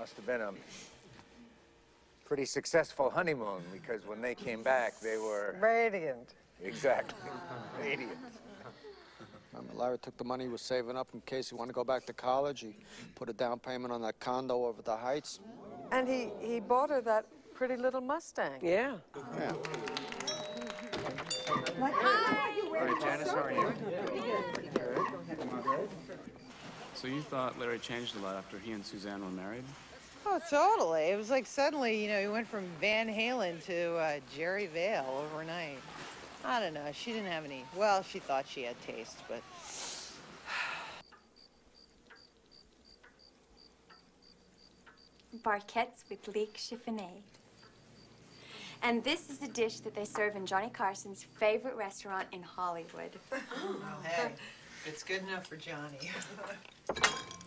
Must have been a pretty successful honeymoon, because when they came back, they were... Radiant. Exactly. Radiant. Remember, Larry took the money he was saving up in case he wanted to go back to college. He put a down payment on that condo over the Heights. And he bought her that pretty little Mustang. Yeah. Yeah. Hi, Janice, how are you? So you thought Larry changed a lot after he and Suzanne were married? Oh, totally. It was like suddenly, you know, he went from Van Halen to Jerry Vale overnight. I don't know. She didn't have any. Well, she thought she had taste, but. Barquettes with leek chiffonade. And this is a dish that they serve in Johnny Carson's favorite restaurant in Hollywood. Oh, hey, it's good enough for Johnny.